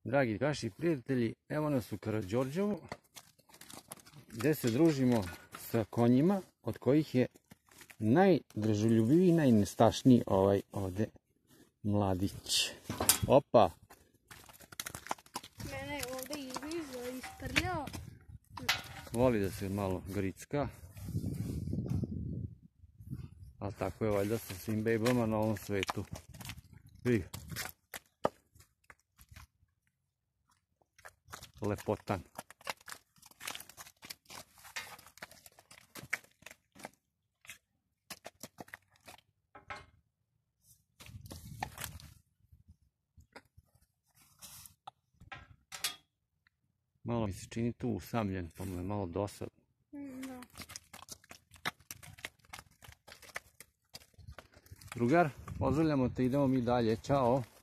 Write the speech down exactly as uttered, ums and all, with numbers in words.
Dragi naši prijatelji, evo nas u Karađorđevu, gdje se družimo sa konjima, od kojih je najdržoljubiviji i najnestašniji ovaj ovdje mladić. Opa! Mene je ovdje izgrizao, isprljao. Voli da se malo gricka. Ali tako je valjda sa svim bejbama na ovom svetu. Vidi. Lepotan. Malo mi se čini tu usamljen, pa mu je malo dosadno. Da. Drugar, pozdravljamo te, idemo mi dalje, čao.